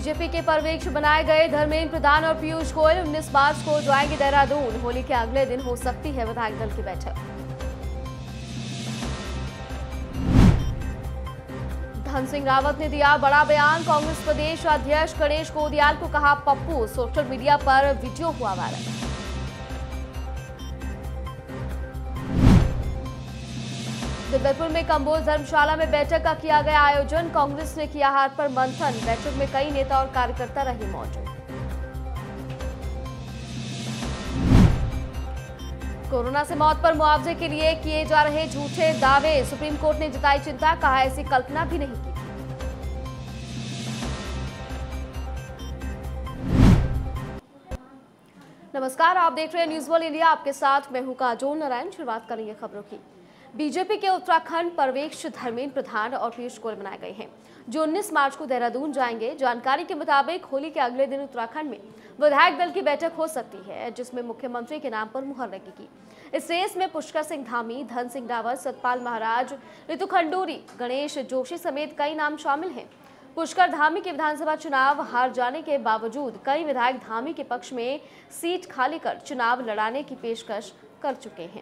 BJP के पर्यवेक्षक बनाए गए धर्मेंद्र प्रधान और पीयूष गोयल 19 मार्च को जाएंगे देहरादून। होली के अगले दिन हो सकती है विधायक दल की बैठक। धन सिंह रावत ने दिया बड़ा बयान। कांग्रेस प्रदेश अध्यक्ष गणेश गोदियाल को कहा पप्पू। सोशल मीडिया पर वीडियो हुआ वायरल। जबलपुर में कंबोज धर्मशाला में बैठक का किया गया आयोजन। कांग्रेस ने किया हाथ पर मंथन। बैठक में कई नेता और कार्यकर्ता रहे मौजूद। कोरोना से मौत पर मुआवजे के लिए किए जा रहे झूठे दावे। सुप्रीम कोर्ट ने जताई चिंता। कहा ऐसी कल्पना भी नहीं की। नमस्कार, आप देख रहे हैं न्यूज वर्ल्ड इंडिया। आपके साथ मैं हूं काजोल नारायण। शुरुआत करेंगे खबरों की। बीजेपी के उत्तराखंड पर्यवेक्षक धर्मेंद्र प्रधान और पीयूष गोयल बनाए गए हैं, जो 19 मार्च को देहरादून जाएंगे। जानकारी के मुताबिक होली के अगले दिन उत्तराखंड में विधायक दल की बैठक हो सकती है, जिसमें मुख्यमंत्री के नाम पर मुहर लगेगी। इस रेस में पुष्कर सिंह धामी, धन सिंह रावत, सतपाल महाराज, ऋतु खंडूरी, गणेश जोशी समेत कई नाम शामिल हैं। पुष्कर धामी के विधानसभा चुनाव हार जाने के बावजूद कई विधायक धामी के पक्ष में सीट खाली कर चुनाव लड़ाने की पेशकश कर चुके हैं।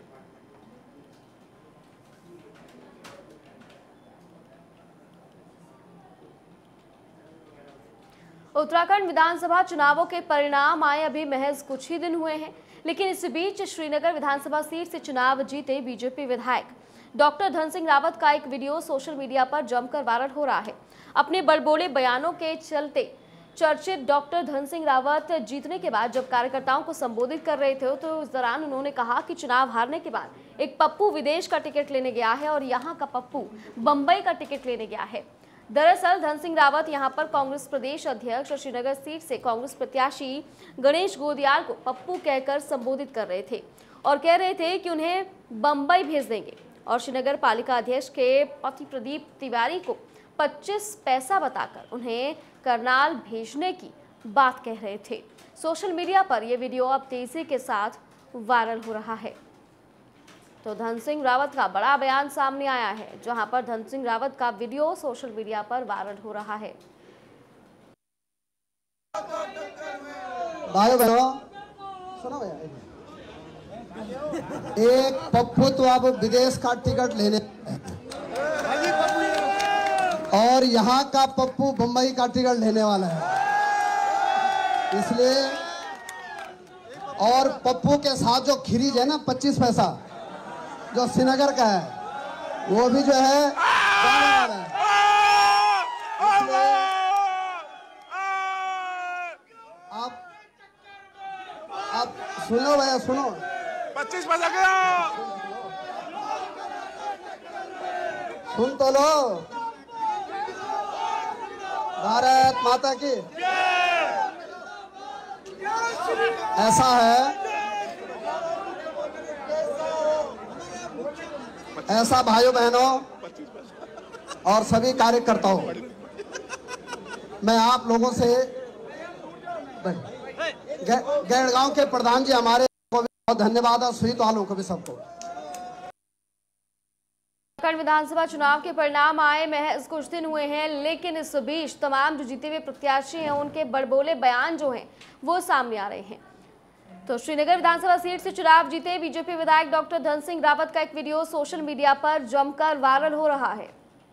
उत्तराखंड विधानसभा चुनावों के परिणाम आए अभी महज कुछ ही दिन हुए हैं, लेकिन इस बीच श्रीनगर विधानसभा सीट से चुनाव जीते बीजेपी विधायक डॉक्टर धन सिंह रावत का एक वीडियो सोशल मीडिया पर जमकर वायरल हो रहा है। अपने बड़बोले बयानों के चलते चर्चित डॉक्टर धन सिंह रावत जीतने के बाद जब कार्यकर्ताओं को संबोधित कर रहे थे, तो उस दौरान उन्होंने कहा कि चुनाव हारने के बाद एक पप्पू विदेश का टिकट लेने गया है और यहाँ का पप्पू बंबई का टिकट लेने गया है। दरअसल धन सिंह रावत यहां पर कांग्रेस प्रदेश अध्यक्ष और श्रीनगर सीट से कांग्रेस प्रत्याशी गणेश गोदियाल को पप्पू कहकर संबोधित कर रहे थे और कह रहे थे कि उन्हें बंबई भेज देंगे, और श्रीनगर पालिका अध्यक्ष के पति प्रदीप तिवारी को 25 पैसा बताकर उन्हें करनाल भेजने की बात कह रहे थे। सोशल मीडिया पर यह वीडियो अब तेजी के साथ वायरल हो रहा है। तो धन सिंह रावत का बड़ा बयान सामने आया है, जहां पर धन सिंह रावत का वीडियो सोशल मीडिया पर वायरल हो रहा है। भाइयों बहनों सुनो भैया, एक पप्पू तो अब विदेश का टिकट लेने और यहाँ का पप्पू बंबई का टिकट लेने वाला है, इसलिए और पप्पू के साथ जो खिरीज है ना 25 पैसा जो श्रीनगर का है, वो भी जो है जाने वाला है। आप सुनो भैया, सुनो 25 पैसा गया, सुन तो लो। भारत माता की। ऐसा है, ऐसा भाइयों बहनों और सभी कार्यकर्ताओं, मैं आप लोगों से गैरगांव के प्रधान जी हमारे को भी बहुत धन्यवाद और स्वीत वालों को भी सबको। उत्तराखंड विधानसभा चुनाव के परिणाम आए महज कुछ दिन हुए हैं, लेकिन इस बीच तमाम जो जीते हुए प्रत्याशी हैं उनके बड़बोले बयान जो हैं वो सामने आ रहे हैं। तो श्रीनगर विधानसभा सीट से चुनाव जीते बीजेपी विधायक डॉक्टर धन सिंह रावत का एक वीडियो सोशल मीडिया पर जमकर वायरल हो रहा है।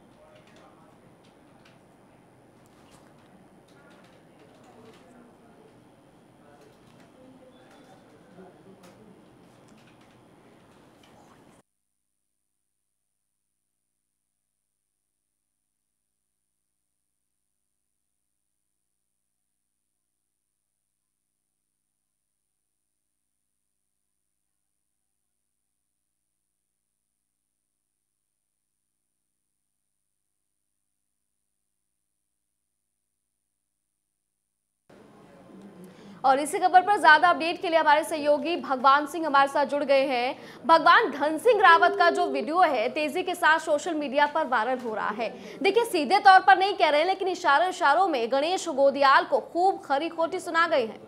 और इसी खबर पर ज्यादा अपडेट के लिए हमारे सहयोगी भगवान सिंह हमारे साथ जुड़ गए हैं। भगवान, धन सिंह रावत का जो वीडियो है तेजी के साथ सोशल मीडिया पर वायरल हो रहा है। देखिए, सीधे तौर पर नहीं कह रहे हैं, लेकिन इशारों में गणेश गोदियाल को खूब खरी खोटी सुना गई है।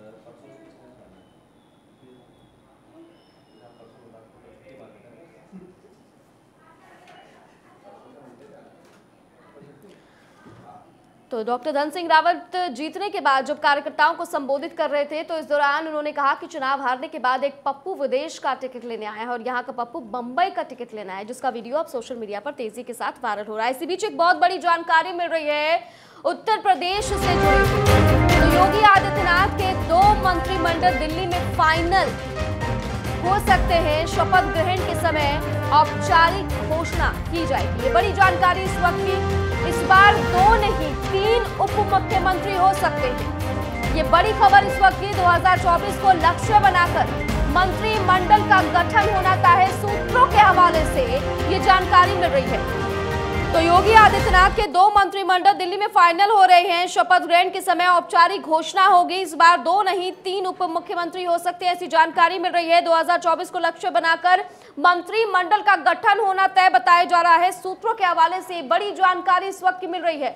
तो डॉक्टर धन सिंह रावत जीतने के बाद जब कार्यकर्ताओं को संबोधित कर रहे थे तो इस दौरान उन्होंने कहा कि चुनाव हारने के बाद एक पप्पू विदेश का टिकट लेने आया है और यहाँ का पप्पू बंबई का टिकट लेना है, जिसका वीडियो अब सोशल मीडिया पर तेजी के साथ वायरल हो रहा है। इसी बीच एक बहुत बड़ी जानकारी मिल रही है उत्तर प्रदेश से जुड़ी। तो योगी आदित्यनाथ के 2 मंत्रिमंडल दिल्ली में फाइनल हो सकते हैं। शपथ ग्रहण के समय औपचारिक घोषणा की जाएगी। ये बड़ी जानकारी इस वक्त की। इस बार 2 नहीं 3 उप मुख्यमंत्री हो सकते हैं। ये बड़ी खबर इस वक्त की। 2024 को लक्ष्य बनाकर मंत्रिमंडल का गठन होना तय है। सूत्रों के हवाले से ये जानकारी मिल रही है। तो योगी आदित्यनाथ के 2 मंत्रिमंडल दिल्ली में फाइनल हो रहे हैं। शपथ ग्रहण के समय औपचारिक घोषणा होगी। इस बार 2 नहीं 3 उप मुख्यमंत्री हो सकते हैं, ऐसी जानकारी मिल रही है। 2024 को लक्ष्य बनाकर मंत्रिमंडल का गठन होना तय बताया जा रहा है। सूत्रों के हवाले से बड़ी जानकारी इस वक्त की मिल रही है।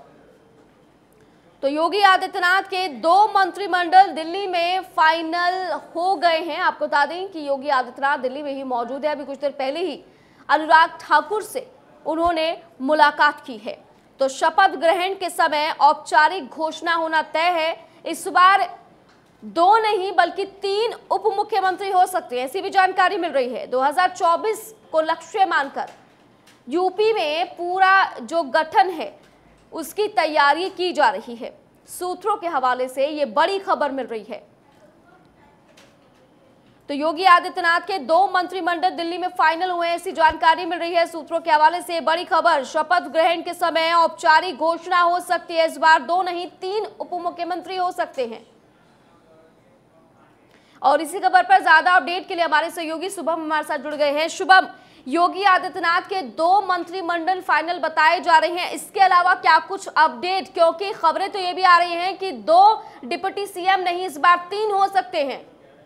तो योगी आदित्यनाथ के 2 मंत्रिमंडल दिल्ली में फाइनल हो गए हैं। आपको बता दें कि योगी आदित्यनाथ दिल्ली में ही मौजूद है। अभी कुछ देर पहले ही अनुराग ठाकुर से उन्होंने मुलाकात की है। तो शपथ ग्रहण के समय औपचारिक घोषणा होना तय है। इस बार 2 नहीं बल्कि 3 उप मुख्यमंत्री हो सकते हैं, ऐसी भी जानकारी मिल रही है। 2024 को लक्ष्य मानकर यूपी में पूरा जो गठन है उसकी तैयारी की जा रही है। सूत्रों के हवाले से ये बड़ी खबर मिल रही है। तो योगी आदित्यनाथ के 2 मंत्रिमंडल दिल्ली में फाइनल हुए, ऐसी जानकारी मिल रही है। सूत्रों के हवाले से बड़ी खबर। शपथ ग्रहण के समय औपचारिक घोषणा हो सकती है। इस बार 2 नहीं 3 उप मुख्यमंत्री हो सकते हैं। और इसी खबर पर ज्यादा अपडेट के लिए हमारे सहयोगी शुभम हमारे साथ जुड़ गए हैं। शुभम, योगी आदित्यनाथ के 2 मंत्रिमंडल फाइनल बताए जा रहे हैं, इसके अलावा क्या कुछ अपडेट? क्योंकि खबरें तो ये भी आ रही हैं कि 2 डिप्टी सीएम नहीं इस बार 3 हो सकते हैं।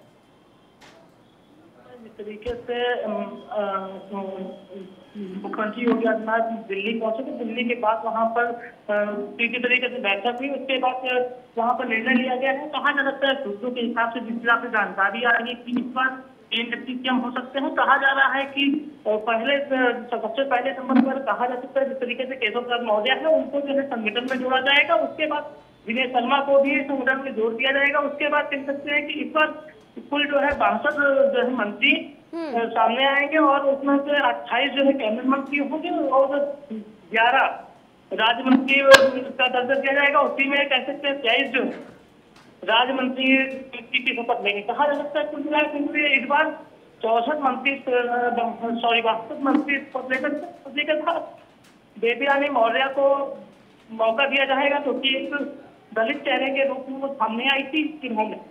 तरीके से मुख्यमंत्री योगी आदित्यनाथ दिल्ली पहुंचे थे। दिल्ली के बाद वहां पर किसी तरीके से बैठक हुई। उसके बाद वहां पर निर्णय लिया गया है। कहा जा सकता है सूत्रों के हिसाब से जिस तरह से जानकारी आ रही है कि इस बार 3 डिप्टी सीएम हो सकते हैं। कहा जा रहा है कि सबसे पहले नंबर पर कहा जा सकता है जिस तरीके से केशव प्रसाद मौर्य है उनको जो है संगठन में जोड़ा जाएगा। उसके बाद विनय शर्मा को भी संगठन में जोड़ दिया जाएगा। उसके बाद कह सकते हैं कि इस बार कुल जो है 62 जो है मंत्री सामने आएंगे और उसमें से 28 जो है कैबिनेट मंत्री होंगे और 11 राज्य मंत्री का दर्जा दिया जाएगा। उसी में कह सकते हैं 23 जो राज्य मंत्री की शपथ लेंगे। कहा जा सकता है कुल मिलाकर इस बार 62 मंत्री शपथ लेकर था। बेबी रानी मौर्य को मौका दिया जाएगा क्योंकि एक दलित चेहरे के रूप में वो सामने आई थी चुनाव में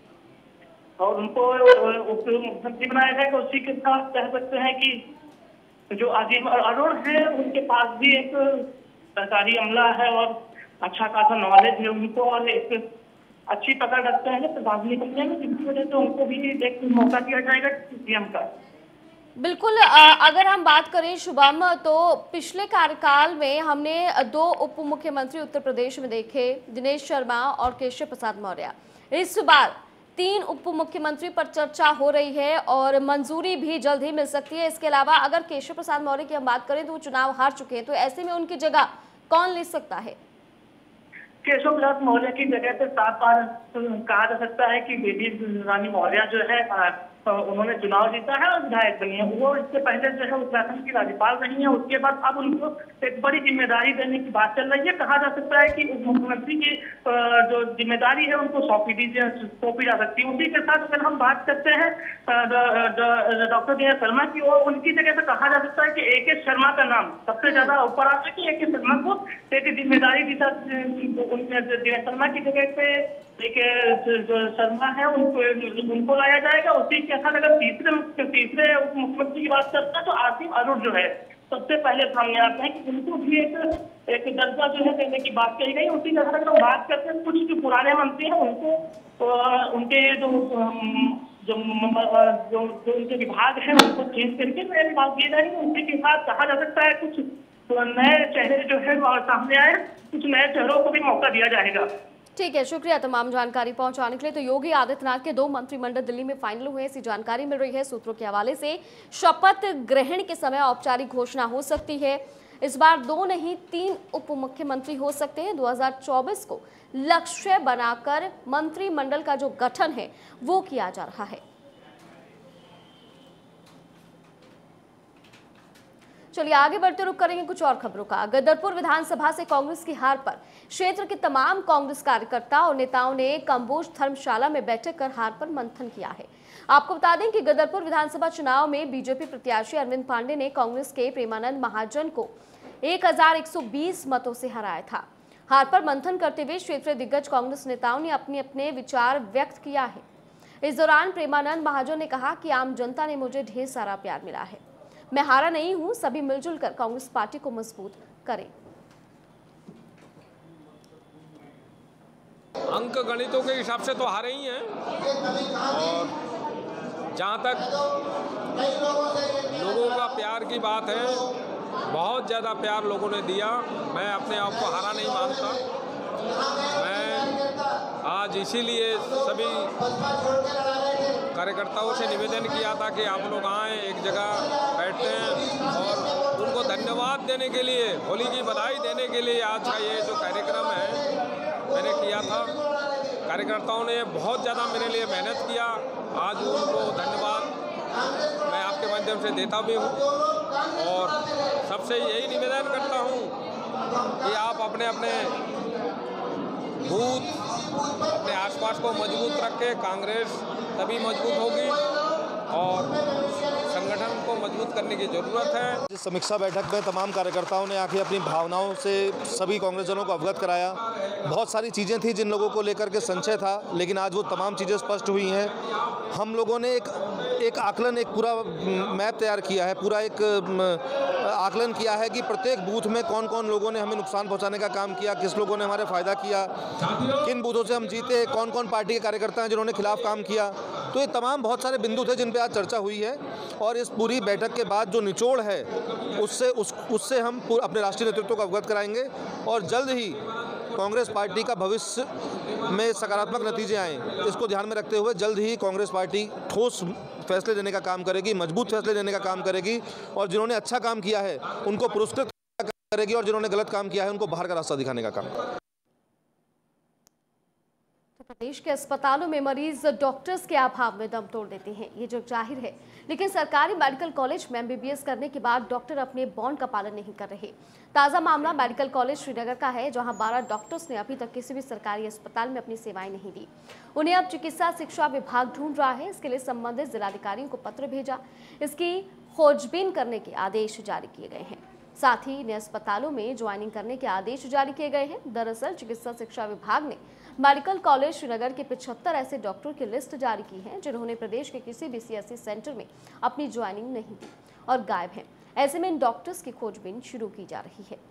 और उनको उप मुख्यमंत्री बनाया जाएगा। उसी के साथ कह सकते हैं कि जो अजीम अरुण है उनके पास भी एक सरकारी अमला है और अच्छा खासा नॉलेज है उनको और एक अच्छी पकड़ रखते हैं प्रशासनिक अमले में, जिसकी वजह से उनको भी एक मौका दिया जाएगा सीएम का। बिल्कुल। अगर हम बात करें शुभम, तो पिछले कार्यकाल में हमने 2 उप मुख्यमंत्री उत्तर प्रदेश में देखे, दिनेश शर्मा और केशव प्रसाद मौर्य। इस बार 3 उप मुख्यमंत्री पर चर्चा हो रही है और मंजूरी भी जल्द ही मिल सकती है। इसके अलावा अगर केशव प्रसाद मौर्य की हम बात करें तो वो चुनाव हार चुके हैं, तो ऐसे में उनकी जगह कौन ले सकता है? केशव प्रसाद मौर्य की जगह पे साफ कहा जा सकता है कि बेबी रानी मौर्य जो है उन्होंने चुनाव जीता है और विधायक बनी है। वो इससे पहले जो है उत्तराखंड की राज्यपाल रही है। उसके बाद अब उनको एक बड़ी जिम्मेदारी देने की बात चल रही है। कहा जा सकता है कि उप मुख्यमंत्री की जो जिम्मेदारी है उनको सौंपी जा सकती है। उसी के साथ अगर हम बात करते हैं डॉक्टर दिनेश शर्मा की और उनकी जगह पे कहा जा सकता है कि AK शर्मा का नाम सबसे ज्यादा ऊपर आता है कि AK शर्मा को एक जिम्मेदारी दी दिनेश शर्मा की जगह पे एक जो शर्मा है उनको लाया जाएगा। उसी के साथ अगर तीसरे उप मुख्यमंत्री की बात करते हैं तो आसिम अरुण जो है सबसे पहले सामने आते हैं कि उनको भी एक दर्जा जो है देने की बात कही गई। उसी के साथ अगर हम बात करते हैं कुछ जो पुराने मंत्री हैं उनको उनके जो उनके विभाग है उनको चेंज करके नए विभाग दिए जाएंगे। उसी के साथ कहा जा सकता है कुछ नए चेहरे जो है सामने आए, कुछ नए चेहरों को भी मौका दिया जाएगा। ठीक है, शुक्रिया तमाम जानकारी पहुंचाने के लिए। तो योगी आदित्यनाथ के 2 मंत्रिमंडल दिल्ली में फाइनल हुए, ऐसी जानकारी मिल रही है सूत्रों के हवाले से। शपथ ग्रहण के समय औपचारिक घोषणा हो सकती है। इस बार 2 नहीं 3 उप मुख्यमंत्री हो सकते हैं। 2024 को लक्ष्य बनाकर मंत्रिमंडल का जो गठन है वो किया जा रहा है। चलिए आगे बढ़ते रुक करेंगे कुछ और खबरों का। गदरपुर विधानसभा से कांग्रेस की हार पर क्षेत्र के तमाम कांग्रेस कार्यकर्ता और नेताओं ने कंबोज धर्मशाला में बैठक कर हार पर मंथन किया है। आपको बता दें कि गदरपुर विधानसभा चुनाव में बीजेपी प्रत्याशी अरविंद पांडे ने कांग्रेस के प्रेमानंद महाजन को 1120 मतों से हराया था। हार पर मंथन करते हुए क्षेत्रीय दिग्गज कांग्रेस नेताओं ने अपने अपने विचार व्यक्त किया है। इस दौरान प्रेमानंद महाजन ने कहा कि आम जनता ने मुझे ढेर सारा प्यार मिला है, मैं हारा नहीं हूं, सभी मिलजुल कर कांग्रेस पार्टी को मजबूत करें। अंक गणितों के हिसाब से तो हारे ही हैं और जहां तक लोगों का प्यार की बात है, बहुत ज़्यादा प्यार लोगों ने दिया। मैं अपने आप को हारा नहीं मानता। मैं आज इसीलिए सभी कार्यकर्ताओं से निवेदन किया था कि आप लोग आएँ, एक जगह बैठते हैं और उनको धन्यवाद देने के लिए, होली की बधाई देने के लिए आज का ये जो कार्यक्रम है मैंने किया था। कार्यकर्ताओं ने बहुत ज़्यादा मेरे लिए मेहनत किया, आज उनको धन्यवाद मैं आपके माध्यम से देता भी हूँ और सबसे यही निवेदन करता हूँ कि आप अपने अपने बूथ, अपने आसपास को मजबूत रखें। कांग्रेस तभी मजबूत होगी और संगठन को मजबूत करने की ज़रूरत है। इस समीक्षा बैठक में तमाम कार्यकर्ताओं ने आके अपनी भावनाओं से सभी कांग्रेसजनों को अवगत कराया। बहुत सारी चीज़ें थी जिन लोगों को लेकर के संशय था, लेकिन आज वो तमाम चीज़ें स्पष्ट हुई हैं। हम लोगों ने एक आकलन, एक पूरा मैप तैयार किया है, पूरा एक आकलन किया है कि प्रत्येक बूथ में कौन कौन लोगों ने हमें नुकसान पहुंचाने का काम किया, किस लोगों ने हमारे फ़ायदा किया, किन बूथों से हम जीते, कौन कौन पार्टी के कार्यकर्ता हैं जिन्होंने खिलाफ काम किया। तो ये तमाम बहुत सारे बिंदु थे जिन पे आज चर्चा हुई है और इस पूरी बैठक के बाद जो निचोड़ है उससे हम अपने राष्ट्रीय नेतृत्व को अवगत कराएंगे और जल्द ही कांग्रेस पार्टी का भविष्य में सकारात्मक नतीजे आएँ, इसको ध्यान में रखते हुए जल्द ही कांग्रेस पार्टी ठोस फैसले लेने का काम करेगी, मजबूत फैसले लेने का काम करेगी और जिन्होंने अच्छा काम किया है उनको पुरस्कृत करेगी और जिन्होंने गलत काम किया है उनको बाहर का रास्ता दिखाने का काम। प्रदेश के अस्पतालों में मरीज डॉक्टर्स के अभाव में दम तोड़ देते हैं, ये जो जाहिर है, लेकिन सरकारी मेडिकल कॉलेज में एमबीबीएस करने के बाद डॉक्टर अपने बॉन्ड का पालन नहीं कर रहे। ताज़ा मामला मेडिकल कॉलेज श्रीनगर का है, जहां 12 डॉक्टर्स ने अभी तक किसी भी सरकारी अस्पताल में अपनी सेवाएं नहीं दी। उन्हें अब चिकित्सा शिक्षा विभाग ढूंढ रहा है। इसके लिए संबंधित जिलाधिकारियों को पत्र भेजा, इसकी खोजबीन करने के आदेश जारी किए गए हैं। साथ ही नए अस्पतालों में ज्वाइनिंग करने के आदेश जारी किए गए हैं। दरअसल चिकित्सा शिक्षा विभाग ने मेडिकल कॉलेज श्रीनगर के 75 ऐसे डॉक्टरों की लिस्ट जारी की है जिन्होंने प्रदेश के किसी भी सीएससी सेंटर में अपनी ज्वाइनिंग नहीं दी और गायब हैं। ऐसे में इन डॉक्टर्स की खोजबीन शुरू की जा रही है।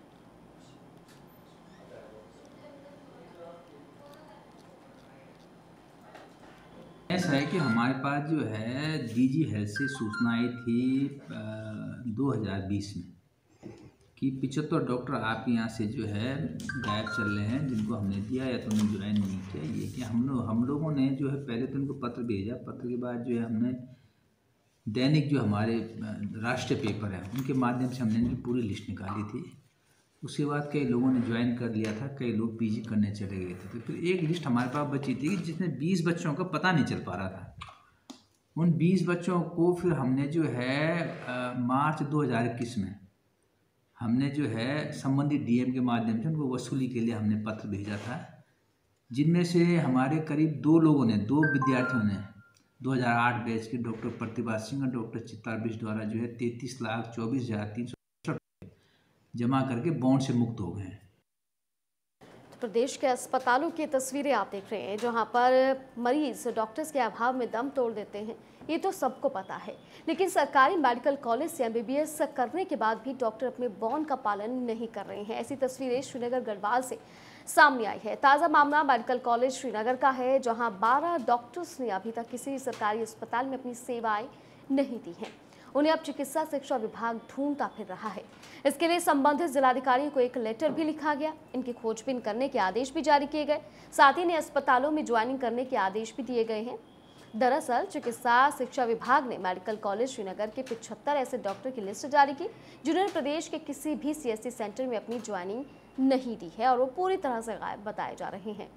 ऐसा है कि हमारे पास जो है डीजी हेल्थ से सूचना आई थी 2020 में कि 75 डॉक्टर आपके यहाँ से जो है गायब चल रहे हैं, जिनको हमने दिया या तो उन्हें ज्वाइन नहीं किया। ये कि हम लोगों ने जो है पहले तो उनको पत्र भेजा, पत्र के बाद जो है हमने दैनिक जो हमारे राष्ट्रीय पेपर है उनके माध्यम से हमने इनकी पूरी लिस्ट निकाली थी। उसके बाद कई लोगों ने ज्वाइन कर लिया था, कई लोग पीजी करने चले गए थे। तो फिर एक लिस्ट हमारे पास बची थी जिसमें 20 बच्चों का पता नहीं चल पा रहा था। उन 20 बच्चों को फिर हमने जो है मार्च 2021 में हमने जो है संबंधित डीएम के माध्यम से उनको वसूली के लिए हमने पत्र भेजा था, जिनमें से हमारे करीब 2 विद्यार्थियों ने 2008 बैच के डॉक्टर प्रतिभा सिंह और डॉक्टर चित्तार बिष्ट द्वारा जो है 33,24,300 जमा करके बॉन्ड से मुक्त हो गए हैं। प्रदेश के अस्पतालों की तस्वीरें आप देख रहे हैं, जहां पर मरीज डॉक्टर्स के अभाव में दम तोड़ देते हैं, ये तो सबको पता है। लेकिन सरकारी मेडिकल कॉलेज से एमबीबीएस करने के बाद भी डॉक्टर अपने बॉन्ड का पालन नहीं कर रहे हैं। ऐसी तस्वीरें श्रीनगर गढ़वाल से सामने आई है। ताज़ा मामला मेडिकल कॉलेज श्रीनगर का है, जहां 12 डॉक्टर्स ने अभी तक किसी सरकारी अस्पताल में अपनी सेवाएं नहीं दी हैं। उन्हें अब चिकित्सा शिक्षा विभाग ढूंढता फिर रहा है। इसके लिए संबंधित जिलाधिकारियों को एक लेटर भी लिखा गया, इनकी खोजबीन करने के आदेश भी जारी किए गए। साथ ही नए अस्पतालों में ज्वाइनिंग करने के आदेश भी दिए गए हैं। दरअसल चिकित्सा शिक्षा विभाग ने मेडिकल कॉलेज श्रीनगर के 75 ऐसे डॉक्टर की लिस्ट जारी की जिन्होंने प्रदेश के किसी भी CSC सेंटर में अपनी ज्वाइनिंग नहीं दी है और वो पूरी तरह से गायब बताए जा रहे हैं।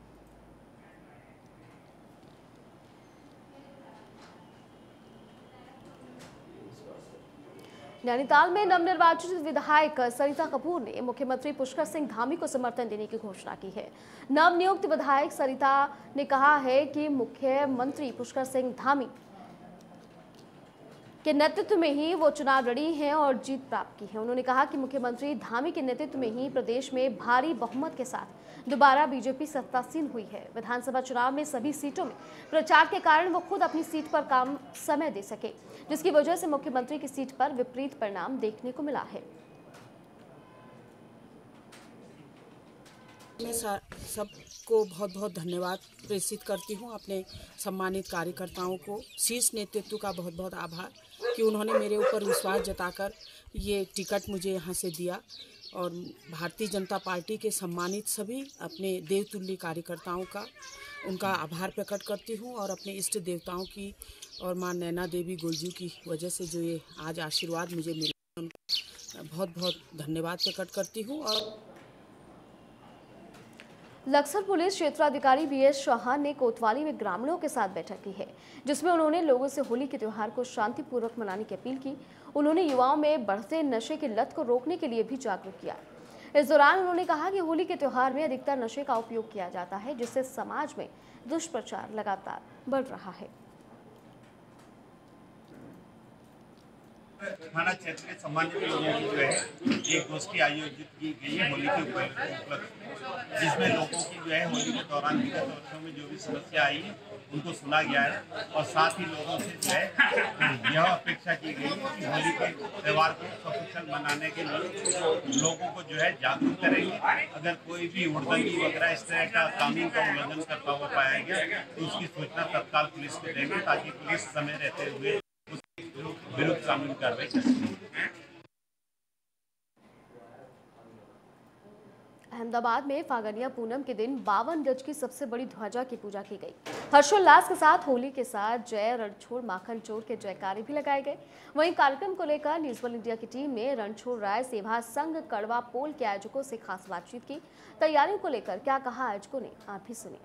नैनीताल में नवनिर्वाचित विधायक सरिता कपूर ने मुख्यमंत्री पुष्कर सिंह धामी को समर्थन देने की घोषणा की है। नवनियुक्त विधायक सरिता ने कहा है कि मुख्यमंत्री पुष्कर सिंह धामी के नेतृत्व में ही वो चुनाव लड़ी हैं और जीत प्राप्त की है। उन्होंने कहा कि मुख्यमंत्री धामी के नेतृत्व में ही प्रदेश में भारी बहुमत के साथ दोबारा बीजेपी सत्तासीन हुई है। विधानसभा चुनाव में सभी सीटों में प्रचार के कारण वो खुद अपनी सीट पर काम समय दे सके, जिसकी वजह से मुख्यमंत्री की सीट पर विपरीत परिणाम देखने को मिला है। मैं सबको बहुत बहुत धन्यवाद प्रेषित करती हूँ, अपने सम्मानित कार्यकर्ताओं को, शीर्ष नेतृत्व का बहुत बहुत आभार कि उन्होंने मेरे ऊपर विश्वास जताकर ये टिकट मुझे यहाँ से दिया। और भारतीय जनता पार्टी के सम्मानित सभी अपने देवतुल्य कार्यकर्ताओं का उनका आभार प्रकट करती हूँ और अपने इष्ट देवताओं की और माँ नैना देवी गुलजू की वजह से जो ये आज आशीर्वाद मुझे मिला, उनका बहुत बहुत धन्यवाद प्रकट करती हूँ। और लक्सर पुलिस क्षेत्राधिकारी BS चौहान ने कोतवाली में ग्रामीणों के साथ बैठक की है, जिसमें उन्होंने लोगों से होली के त्योहार को शांतिपूर्वक मनाने की अपील की। उन्होंने युवाओं में बढ़ते नशे की लत को रोकने के लिए भी जागरूक किया। इस दौरान उन्होंने कहा कि होली के त्योहार में अधिकतर नशे का उपयोग किया जाता है, जिससे समाज में दुष्प्रचार लगातार बढ़ रहा है। थाना क्षेत्र के सम्मानित लोगों की जो है एक गोष्ठी आयोजित की गई है होली के उपलक्ष्य, जिसमें लोगों की जो है होली के दौरान विगत वर्षों में जो भी समस्या आई है उनको सुना गया है और साथ ही लोगों से जो है यह अपेक्षा की गई है कि होली के त्यौहार को सकुशल मनाने के लिए लोगों को जो है जागरूक करेंगे। अगर कोई भी उड़दंगी वगैरह इस तरह का कानून का उल्लंघन करता हुआ पाया गया तो उसकी सूचना तत्काल पुलिस को देंगे, ताकि पुलिस समय रहते हुए विरुद्ध कानूनी कार्रवाई कर सके। अहमदाबाद में फागनिया पूनम के दिन 52 गज की सबसे बड़ी ध्वजा की पूजा की गई। हर्षोल्लास के साथ होली के साथ जय रणछोड़ माखन चोर के जयकारे भी लगाए गए। वहीं कार्यक्रम को लेकर न्यूज वर्ल्ड इंडिया की टीम ने रणछोड़ राय सेवा संघ कड़वा पोल के आयोजकों से खास बातचीत की। तैयारियों को लेकर क्या कहा आयोजकों ने, आप भी सुनिए।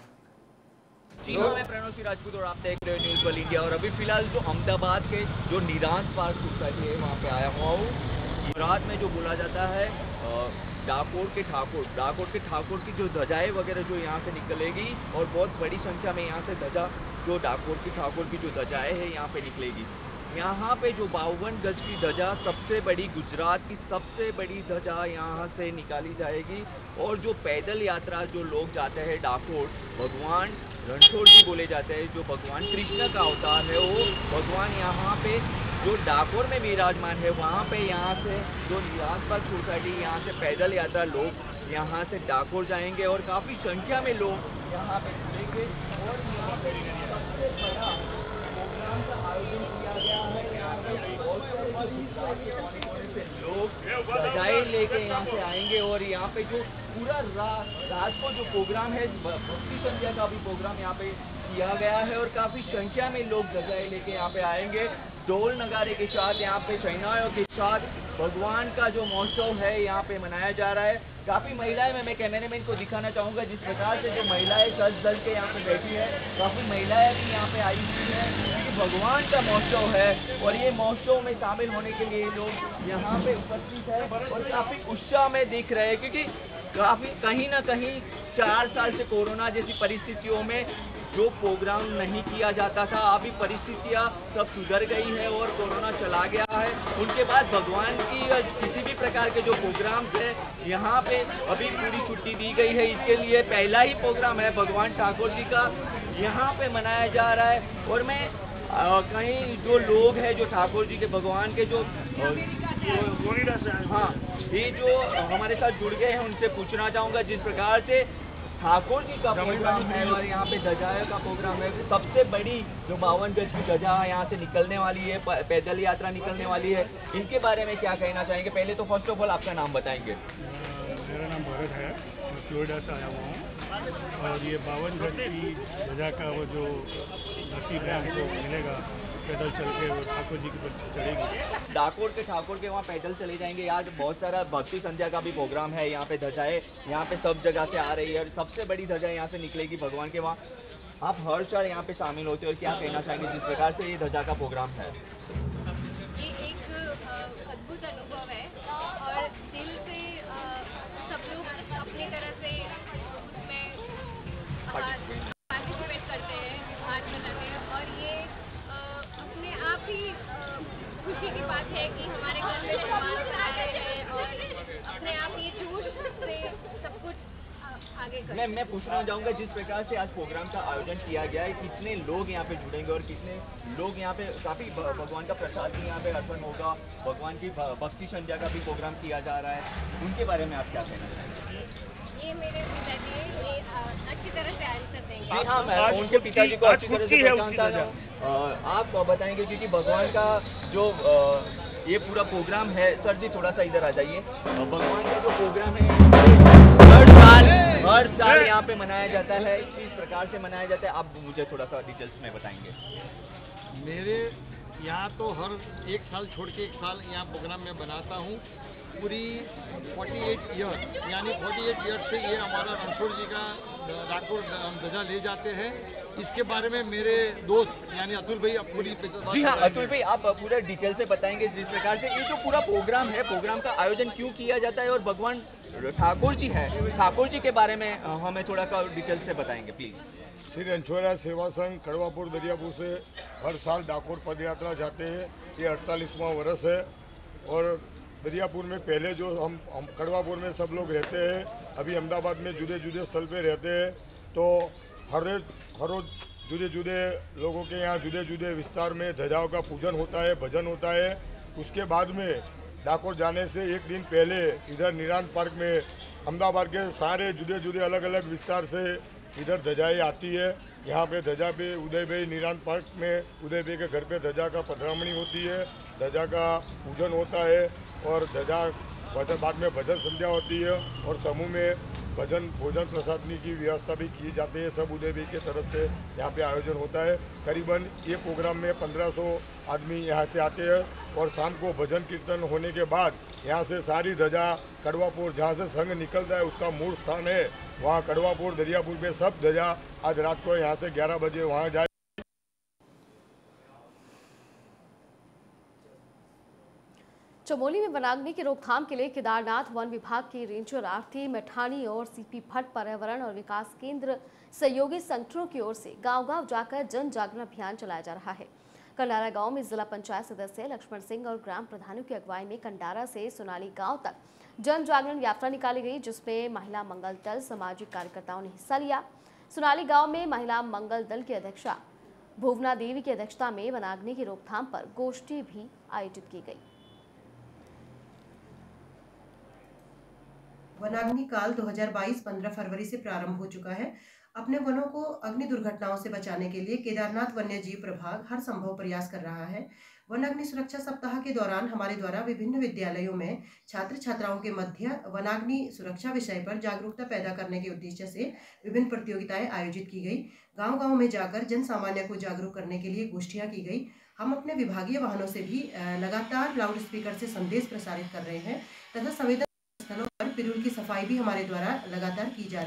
जी हाँ, मैं प्रणव सिंह राजपूत और आप देख रहे हो न्यूज वर्ल्ड इंडिया। और अभी फिलहाल जो अहमदाबाद के जो निरांत पार्क सोसाइटी है वहाँ पे आया हुआ हूँ। रात में जो बोला जाता है डाकोर के ठाकुर की जो ध्वजाएं वगैरह जो यहाँ से निकलेगी और बहुत बड़ी संख्या में यहाँ से ध्वजा जो डाकोर के ठाकुर की जो ध्वजाएं है यहाँ पे निकलेगी। यहाँ पे जो 52 गज की ध्वजा सबसे बड़ी, गुजरात की सबसे बड़ी ध्वजा यहाँ से निकाली जाएगी। और जो पैदल यात्रा जो लोग जाते हैं डाकोर, भगवान रणछोड़ जी बोले जाते हैं, जो भगवान कृष्ण का अवतार है, वो भगवान यहाँ पे जो डाकोर में विराजमान है, वहाँ पे यहाँ से जो निरांत पार्क सोसाइटी यहाँ से पैदल यात्रा लोग यहाँ से डाकोर जाएंगे और काफ़ी संख्या में लोग यहाँ पे जुड़ेंगे। और यहाँ पे सबसे बड़ा प्रोग्राम का आयोजन किया गया है। यहाँ पे बहुत सारे लोग सजाए लेके यहाँ से आएंगे और यहाँ पे जो पूरा रात को जो प्रोग्राम है, भक्ति संध्या का भी प्रोग्राम यहाँ पे किया गया है और काफ़ी संख्या में लोग सजाए लेके यहाँ पे आएंगे। ढोल नगारे के साथ, यहाँ पे शहनाइयों के साथ भगवान का जो महोत्सव है यहाँ पे मनाया जा रहा है। काफ़ी महिलाएं, मैं कैमरामैन को दिखाना चाहूँगा जिस प्रकार से जो महिलाएं सज धज के यहाँ पे बैठी है, काफ़ी महिलाएं भी यहाँ पे आई हुई है क्योंकि भगवान का महोत्सव है और ये महोत्सव में शामिल होने के लिए लोग यहाँ पे उपस्थित है और काफ़ी उत्साह में दिख रहे हैं क्योंकि काफ़ी कहीं ना कहीं 4 साल से कोरोना जैसी परिस्थितियों में जो प्रोग्राम नहीं किया जाता था, अभी परिस्थितियाँ सब सुधर गई है और कोरोना चला गया है। उनके बाद भगवान की किसी भी प्रकार के जो प्रोग्राम थे यहाँ पे अभी पूरी छुट्टी दी गई है। इसके लिए पहला ही प्रोग्राम है भगवान ठाकुर जी का यहाँ पे मनाया जा रहा है। और मैं कहीं जो लोग हैं जो ठाकुर जी के भगवान के जो हाँ ये जो हमारे साथ जुड़ गए हैं उनसे पूछना चाहूँगा जिस प्रकार से ठाकुर जी का प्रोग्राम है और यहाँ पे ध्वजाएं का प्रोग्राम है, सबसे बड़ी जो 52 गज की ध्वजा यहाँ से निकलने वाली है, पैदल यात्रा निकलने वाली है, इनके बारे में क्या कहना चाहेंगे? पहले तो फर्स्ट ऑफ ऑल आपका नाम बताएंगे। मेरा नाम भरत है, मैं फ्लोरिडा से आया हुआ हूँ। और ये 52 घंटे की ध्वजा का वो जो नसीब है हमको मिलेगा, पैदल चल के वो ठाकुर जी की पर चढ़ेगी। डाकोर के ठाकुर के वहाँ पैदल चले जाएंगे। यार बहुत सारा भक्ति संध्या का भी प्रोग्राम है, यहाँ पे ध्वजाएं यहाँ पे सब जगह से आ रही है और सबसे बड़ी ध्वजा यहाँ से निकलेगी भगवान के वहाँ। आप हर साल यहाँ पे शामिल होते हो और क्या कहना चाहेंगे जिस प्रकार से ये ध्वजा का प्रोग्राम है? ये एक अद्भुत अनुभव है और दिल से सब लोग अपनी तरह से उसमें पार्टिसिपेट करते हैं, हाथ बनाते हैं और ये अपने आप ही खुशी की बात है कि हमारे घर में मेहमान आ रहे हैं और अपने आप ये जोश से सब कुछ आगे करें। मैं पूछना चाहूँगा जिस प्रकार से आज प्रोग्राम का आयोजन किया गया है, कितने लोग यहाँ पे जुड़ेंगे और कितने लोग यहाँ पे काफ़ी भगवान का प्रसाद भी यहाँ पे अर्पण होगा, भगवान की भक्ति संध्या का भी प्रोग्राम किया जा रहा है, उनके बारे में आप क्या कहना चाहेंगे? ये मेरे पिताजी ये अच्छी तरह से आंसर देंगे। जी हाँ, मैं उनके पिताजी को अच्छी तरह से पहचानता हूँ। आप बताएंगे क्योंकि भगवान का जो ये पूरा प्रोग्राम है, सर जी थोड़ा सा इधर आ जाइए। भगवान का जो प्रोग्राम है हर साल यहाँ पे मनाया जाता है, इस प्रकार से मनाया जाता है। आप मुझे थोड़ा सा डिटेल्स में बताएंगे। मेरे यहाँ तो हर एक साल छोड़ के एक साल यहाँ प्रोग्राम में बनाता हूँ। पूरी 48 ईयर यानी 48 ईयर से ये हमारा रणछोड़ जी का डाकोर ध्वजा ले जाते हैं। इसके बारे में मेरे दोस्त यानी अतुल भाई अब पूरी जी हाँ अतुल भाई आप पूरा डिटेल से बताएंगे जिस प्रकार से ये जो पूरा प्रोग्राम है, प्रोग्राम का आयोजन क्यों किया जाता है और भगवान ठाकुर जी है, ठाकुर जी के बारे में हमें थोड़ा सा डिटेल से बताएंगे प्लीज। श्री रणछोड़िया सेवा संघ कड़वापुर दरियापुर से हर साल डाकोर पद यात्रा जाते हैं। ये 48वां वर्ष है और दरियापुर में पहले जो हम कड़वापुर में सब लोग रहते हैं, अभी अहमदाबाद में जुदे जुदे स्थल पे रहते हैं, तो हर रोज जुदे जुदे लोगों के यहाँ जुदे जुदे विस्तार में ध्वजाओं का पूजन होता है, भजन होता है। उसके बाद में डाकोर जाने से एक दिन पहले इधर निरांत पार्क में अहमदाबाद के सारे जुदे जुदे अलग अलग विस्तार से इधर ध्वजाएँ आती है। यहाँ पे ध्वजा पे उदय भाई निरांत पार्क में उदय भाई के घर पे ध्वजा का पधरामणी होती है, ध्वजा का पूजन होता है और ध्वजा बाद में भजन संध्या होती है और समूह में भजन भोजन प्रसादनी की व्यवस्था भी की जाती है। सब उदय भाई के तरफ से यहाँ पे आयोजन होता है। करीबन ये प्रोग्राम में 1500 आदमी यहाँ से आते हैं और शाम को भजन कीर्तन होने के बाद यहाँ से सारी ध्वजा कड़वापुर जहाँ से संघ निकलता है उसका मूल स्थान है, वहाँ कड़वापुर दरियापुर में सब ध्वजा आज रात को यहाँ से 11 बजे वहाँ जाए। चमोली में वनाग्नि की रोकथाम के लिए केदारनाथ वन विभाग की रेंजर आरती मैठानी और सीपी भट्ट पर्यावरण और विकास केंद्र सहयोगी संगठनों की ओर से गांव-गांव जाकर जन जागरण अभियान चलाया जा रहा है। कंडारा गांव में जिला पंचायत सदस्य लक्ष्मण सिंह और ग्राम प्रधानों की अगुवाई में कंडारा से सोनाली गांव तक जन जागरण यात्रा निकाली गई, जिसमें महिला मंगल दल सामाजिक कार्यकर्ताओं ने हिस्सा लिया। सोनाली गांव में महिला मंगल दल की अध्यक्षा भुवना देवी की अध्यक्षता में वनाग्नि की रोकथाम पर गोष्ठी भी आयोजित की गई। वनाग्नि काल 2022 15 फरवरी से प्रारंभ हो चुका है। अपने वनों को अग्नि दुर्घटनाओं से बचाने के लिए केदारनाथ वन्य जीव प्रभाग हर संभव प्रयास कर रहा है। वन अग्नि सुरक्षा सप्ताह के दौरान हमारे द्वारा विभिन्न विद्यालयों में छात्र छात्राओं के मध्य वनाग्नि सुरक्षा विषय पर जागरूकता पैदा करने के उद्देश्य से विभिन्न प्रतियोगिताएं आयोजित की गई। गांव-गांव में जाकर जन सामान्य को जागरूक करने के लिए गोष्ठियां की गई। हम अपने विभागीय वाहनों से भी लगातार लाउड स्पीकर से संदेश प्रसारित कर रहे हैं तथा संवेदन स्थलों पर पिरूल की सफाई भी हमारे द्वारा लगातार की जा रही है।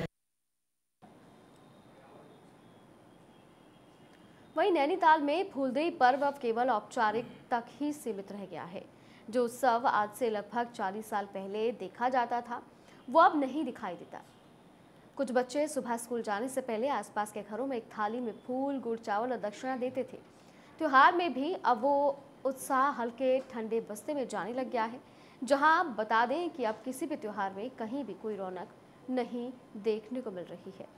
वहीं नैनीताल में फूलदेई पर्व अब केवल औपचारिक तक ही सीमित रह गया है। जो उत्सव आज से लगभग 40 साल पहले देखा जाता था, वो अब नहीं दिखाई देता। कुछ बच्चे सुबह स्कूल जाने से पहले आसपास के घरों में एक थाली में फूल, गुड़, चावल और दक्षिणा देते थे। त्योहार में भी अब वो उत्साह हल्के ठंडे बस्ते में जाने लग गया है, जहां बता दें कि अब किसी भी त्योहार में कहीं भी कोई रौनक नहीं देखने को मिल रही है।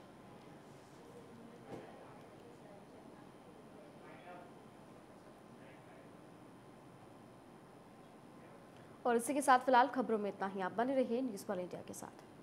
और इसी के साथ फिलहाल खबरों में इतना ही। आप बने रहिए न्यूज़ वर्ल्ड इंडिया के साथ।